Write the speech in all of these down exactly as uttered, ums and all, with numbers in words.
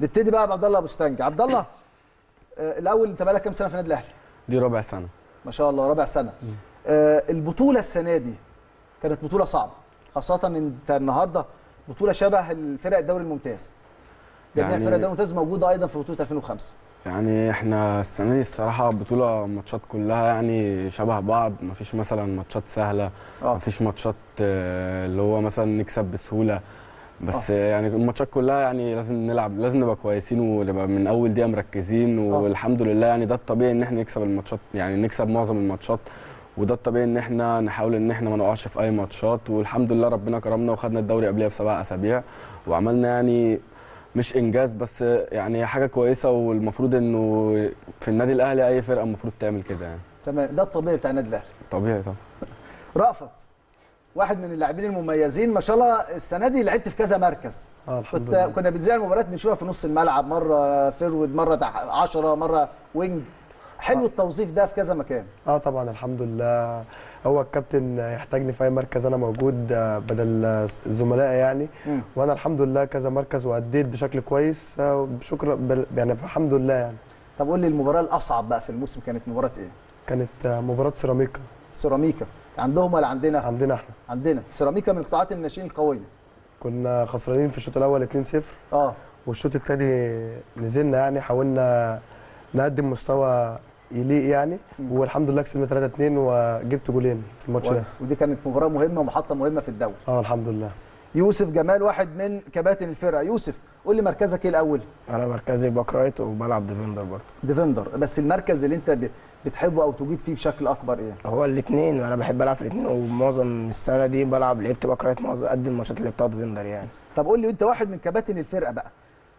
نبتدي بقى بعبد الله ابو ستنج. عبد الله، آه الاول انت بقالك كام سنه في النادي الاهلي؟ دي ربع سنه. ما شاء الله ربع سنه. آه البطوله السنه دي كانت بطوله صعبه، خاصه ان انت النهارده بطوله شبه الفرق الدوري الممتاز. جميع يعني فرق الدوري الممتاز موجوده ايضا في بطوله ألفين وخمسة. يعني احنا السنه دي الصراحه بطوله ماتشات كلها يعني شبه بعض، مفيش مثلا ماتشات سهله، أوه. مفيش ماتشات اللي هو مثلا نكسب بسهوله، بس أوه. يعني الماتشات كلها يعني لازم نلعب، لازم نبقى كويسين ونبقى من اول دقيقه مركزين، والحمد لله يعني ده الطبيعي ان احنا نكسب الماتشات، يعني نكسب معظم الماتشات، وده الطبيعي ان احنا نحاول ان احنا ما نقعش في اي ماتشات، والحمد لله ربنا كرمنا وخدنا الدوري قبلها بسبع اسابيع، وعملنا يعني مش انجاز بس يعني حاجه كويسه، والمفروض انه في النادي الاهلي اي فرقه المفروض تعمل كده يعني. تمام، ده الطبيعي بتاع النادي الاهلي. طبيعي طبعا. رأفت، واحد من اللاعبين المميزين ما شاء الله، السنه دي لعبت في كذا مركز. اه الحمد لله. كنا بنذيع المباريات بنشوفها في نص الملعب، مره فيرود، مره عشرة، مره وينج. حلو آه. التوظيف ده في كذا مكان. اه طبعا الحمد لله. هو الكابتن يحتاجني في اي مركز انا موجود بدل الزملاء يعني. م. وانا الحمد لله كذا مركز واديت بشكل كويس بشكر يعني الحمد لله يعني. طب قول لي المباراه الاصعب بقى في الموسم كانت مباراه ايه؟ كانت مباراه سيراميكا. سيراميكا عندهم ولا عندنا؟ عندنا احنا. عندنا. سيراميكا من القطاعات الناشئين القويه. كنا خسرانين في الشوط الاول اتنين صفر. اه والشوط الثاني نزلنا يعني حاولنا نقدم مستوى يليق يعني، م. والحمد لله كسبنا تلاتة اتنين وجبت جولين في الماتش ده. ودي كانت مباراه مهمه ومحطه مهمه في الدوري. اه الحمد لله. يوسف جمال، واحد من كباتن الفرقه. يوسف قول لي مركزك ايه الاول؟ انا مركزي باك رايت وبلعب ديفندر برضه. ديفندر، بس المركز اللي انت بتحبه او تجيد فيه بشكل اكبر ايه؟ هو الاثنين، انا بحب العب في الاثنين، ومعظم السنه دي بلعب لعبت باك رايت معظم قد الماتشات اللي لعبتها ديفندر يعني. طب قول لي انت واحد من كباتن الفرقه بقى،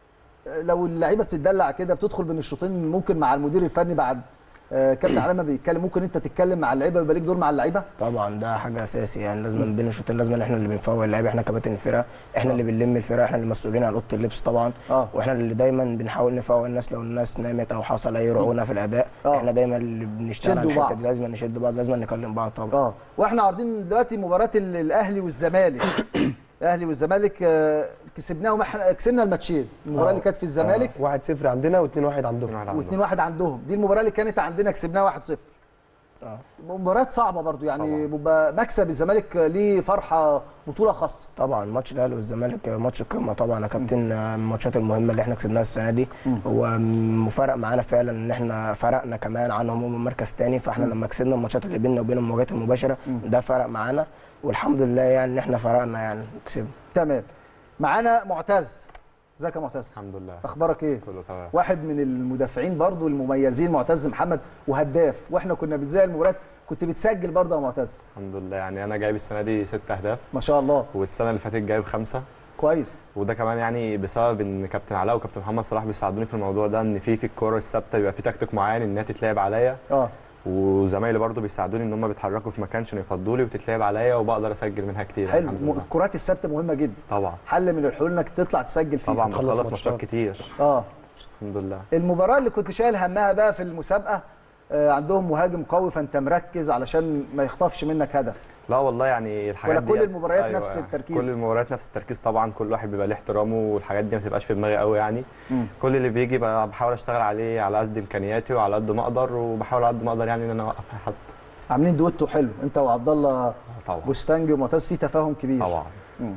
لو اللعيبه بتدلع كده بتدخل بين الشوطين، ممكن مع المدير الفني بعد آه كابتن علي ما بيتكلم ممكن انت تتكلم مع اللعيبه ويبقى ليك دور مع اللعيبه؟ طبعا ده حاجه اساسي يعني، لازم بين الشوطين لازم احنا اللي بنفوق اللعيبه، احنا كباتن الفرقه، احنا أوه. اللي بنلم الفرقه، احنا اللي مسؤولين عن اوضه اللبس طبعا. أوه. واحنا اللي دايما بنحاول نفوق الناس لو الناس نامت او حصل اي رعونه في الاداء. أوه. احنا دايما اللي بنشتغل على الحته دي، لازم نشد بعض، لازم نكلم بعض طبعا. اه واحنا عارضين دلوقتي مباراه الاهلي والزمالك. الاهلي والزمالك كسبناهم، احنا كسبنا الماتشين، المباراه اللي كانت في الزمالك واحد صفر عندنا واتنين واحد عندهم واتنين واحد عندهم. دي المباراه اللي كانت عندنا كسبناها واحد صفر. اه مباراه صعبه برضو يعني، مكسب الزمالك ليه فرحه، بطوله خاصه طبعا. ماتش الاهلي والزمالك ماتش القمه طبعا يا كابتن، من الماتشات المهمه اللي احنا كسبناها السنه دي. هو مفرق معانا فعلا ان احنا فرقنا كمان عنهم هم مركز ثاني، فاحنا لما كسبنا الماتشات اللي بيننا وبين المواجهات المباشره ده فرق معانا، والحمد لله يعني ان احنا فرقنا يعني كسبنا. تمام. معانا معتز. ازيك يا معتز؟ الحمد لله. اخبارك ايه؟ كله تمام. واحد من المدافعين برضو المميزين معتز محمد، وهداف، واحنا كنا بنذيع المباريات كنت بتسجل برضه يا معتز. الحمد لله، يعني انا جايب السنه دي ست اهداف ما شاء الله، والسنه اللي فاتت جايب خمسه. كويس. وده كمان يعني بسبب ان كابتن علاء وكابتن محمد صلاح بيساعدوني في الموضوع ده، ان في في الكوره الثابته بيبقى في تكتيك معين انها تتلعب عليا. اه وزمايلي برضو بيساعدوني ان هم بيتحركوا في مكان عشان يفضوا لي وتتلعب عليا، وبقدر اسجل منها كتير. حلو. الكرات الثابته مهمه جدا طبعا، حل من الحلول انك تطلع تسجل فيها طبعا، بتخلص ماتشات كتير. اه الحمد لله. المباراه اللي كنت شايل همها بقى في المسابقه، آه عندهم مهاجم قوي فانت مركز علشان ما يخطفش منك هدف. لا والله يعني الحاجات دي ولا كل المباريات أيوة نفس التركيز؟ كل المباريات نفس التركيز طبعا، كل واحد بيبقى له احترامه، والحاجات دي ما بتبقاش في دماغي قوي يعني. م. كل اللي بيجي بحاول اشتغل عليه على قد امكانياتي وعلى قد ما اقدر، وبحاول على قد ما اقدر يعني ان انا اوقف حد. عاملين دويتو حلو انت وعبد الله طبعا، بوستانجي ومعتز، في تفاهم كبير طبعا. م.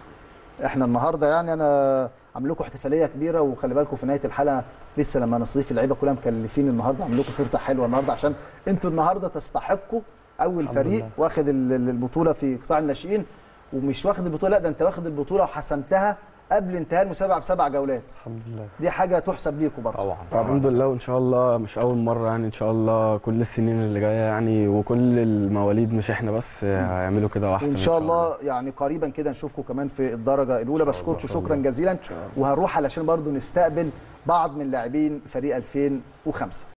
احنا النهارده يعني انا عامل لكم احتفاليه كبيره، وخلي بالكم في نهايه الحلقه لسه لما نستضيف اللعيبه كلها مكلفين النهارده عامل لكم تورته حلوه النهارده، عشان انتوا النهارده تستحقوا اول فريق واخد البطوله في قطاع الناشئين، ومش واخد البطوله، لا ده انت واخد البطوله وحسمتها قبل انتهاء المسابقه بسبع جولات. الحمد لله. دي حاجه تحسب ليكم برضه. طبعا طبعا. الحمد لله، وان شاء الله مش اول مره يعني، ان شاء الله كل السنين اللي جايه يعني، وكل المواليد مش احنا بس هيعملوا كده واحسن ان شاء الله يعني قريبا كده نشوفكم كمان في الدرجه الاولى. بشكركم شكرا جزيلا، وهنروح علشان برضه نستقبل بعض من لاعبين فريق ألفين وخمسة.